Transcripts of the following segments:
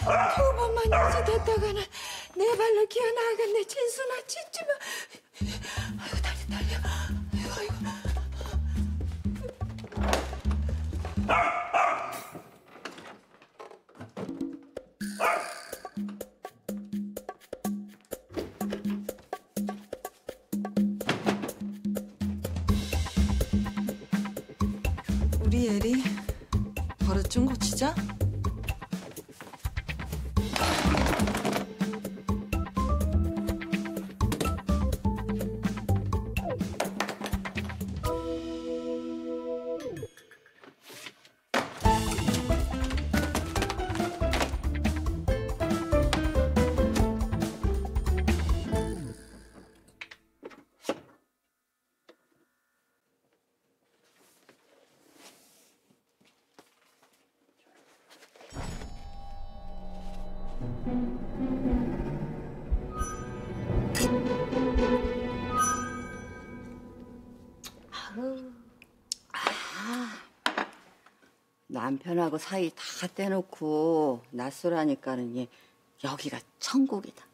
두 번만 유지됐다가는 내 발로 기어나가겠네. 진순아 짖지마. 아이고 다리 달려. 아이고 우리 예리 버릇 좀 고치자. 남편하고 사이 다 떼놓고 낯설하니까는 얘 여기가 천국이다.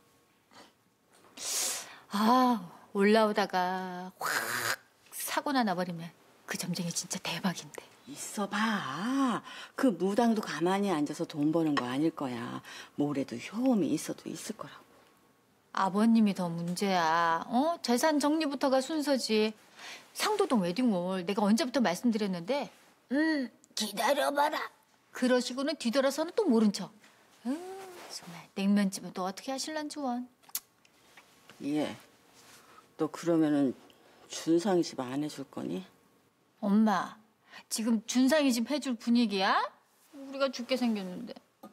아, 올라오다가 확 사고나 나버리면 그 점쟁이 진짜 대박인데. 있어봐. 그 무당도 가만히 앉아서 돈 버는 거 아닐 거야. 뭐래도 효험이 있어도 있을 거라고. 아버님이 더 문제야. 재산 정리부터가 순서지. 상도동 웨딩홀 내가 언제부터 말씀드렸는데 기다려봐라. 그러시고는 뒤돌아서는 또 모른 척. 정말 냉면집은 또 어떻게 하실란지 원. 예. 너 그러면은 준상이 집 안 해줄 거니? 엄마, 지금 준상이 집 해줄 분위기야? 우리가 죽게 생겼는데.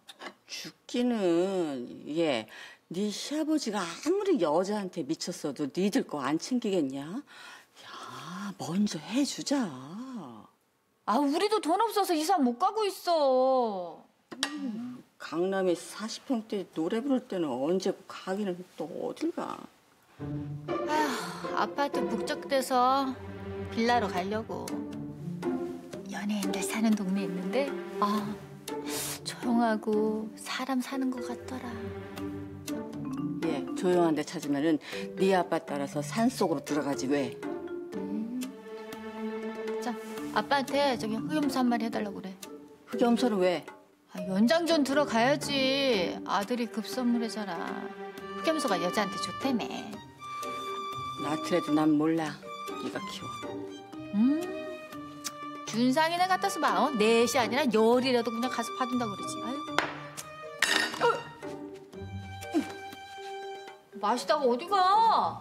죽기는 예. 네 시아버지가 아무리 여자한테 미쳤어도 니들 거 안 챙기겠냐? 야, 먼저 해주자. 아, 우리도 돈 없어서 이사 못 가고 있어. 강남에 40평대 노래 부를 때는 언제고 가기는 또 어딜 가? 아휴, 아파트 북적대서 빌라로 가려고. 연예인들 사는 동네 있는데 조용하고 사람 사는 것 같더라. 예, 조용한 데 찾으면은 네 아빠 따라서 산속으로 들어가지 왜? 자, 아빠한테 저기 흑염소 한 마리 해달라고 그래. 흑염소는 왜? 연장전 들어가야지. 아들이 급선물이잖아. 흑염소가 여자한테 좋다며. 나트래도 난 몰라. 네가 키워. 준상이나 갖다서 봐. 넷이 아니라 열이라도 그냥 가서 봐준다 그러지. 아유. 마시다가 어디 가?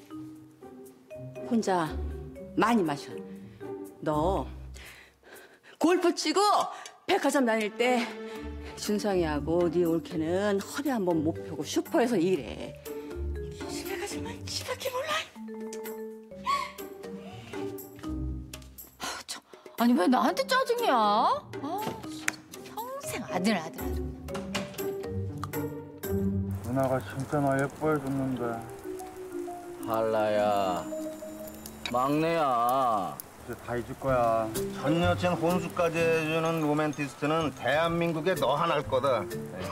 혼자 많이 마셔. 너 골프 치고 백화점 다닐 때 준상이하고 네 올케는 허리 한번 못 펴고 슈퍼에서 일해. 집에 가지만 지밖에 몰라. 아니 왜 나한테 짜증이야? 진짜 평생 아들. 누나가 진짜 나 예뻐해줬는데. 할라야, 막내야. 이제 다 잊을 거야. 전 여친 혼수까지 해주는 로맨티스트는 대한민국에 너 하나일 거다.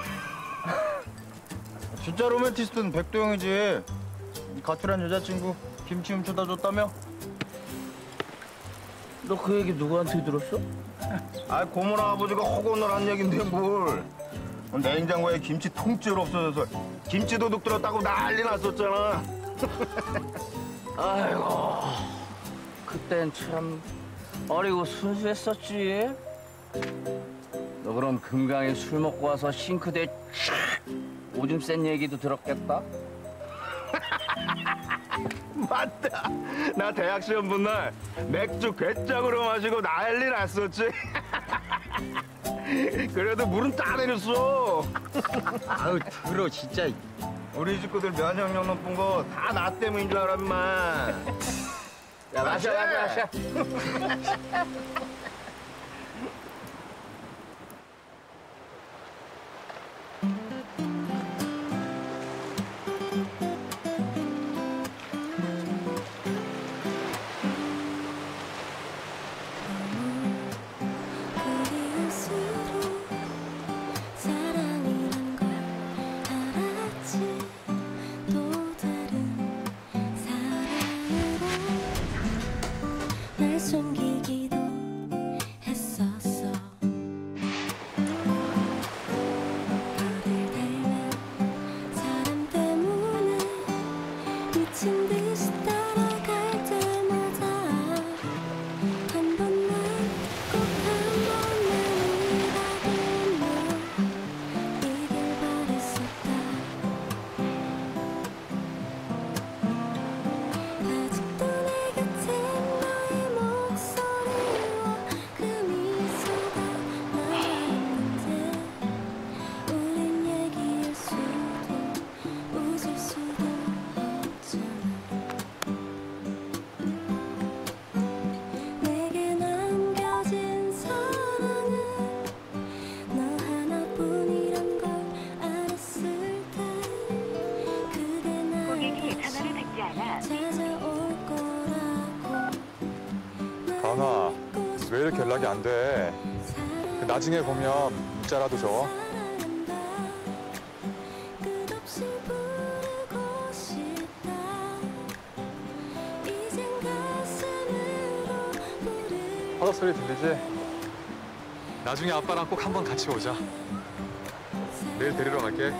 진짜 로맨티스트는 백도영이지. 가출한 여자친구 김치 훔쳐다 줬다며? 너 그 얘기 누구한테 들었어? 아, 고모랑 아버지가 허구를 한 얘긴데 뭘. 냉장고에 김치 통째로 없어져서 김치 도둑 들었다고 난리 났었잖아. 아이고, 그땐 참 어리고 순수했었지. 너 그럼 금강에 술 먹고 와서 싱크대에 촥 오줌 싼 얘기도 들었겠다? 맞다. 나 대학 시험 본 날 맥주 괴짝으로 마시고 난리 났었지. 그래도 물은 다 내렸어. 아유 들어 진짜. 우리 식구들 면역력 높은 거 다 나 때문인 줄 알아, 인마. 야, 마셔. 왜 이렇게 연락이 안 돼? 나중에 보면 문자라도 줘. 파도 소리 들리지? 나중에 아빠랑 꼭 한번 같이 오자. 내일 데리러 갈게.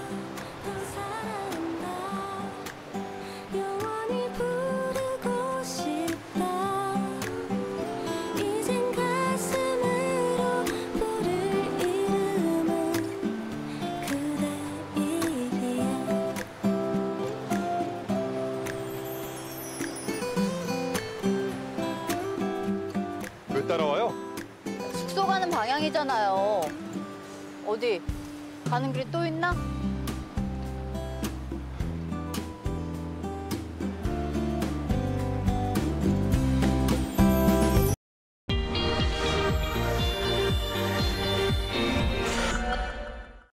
왜 따라와요? 숙소 가는 방향이잖아요. 어디 가는 길이 또 있나?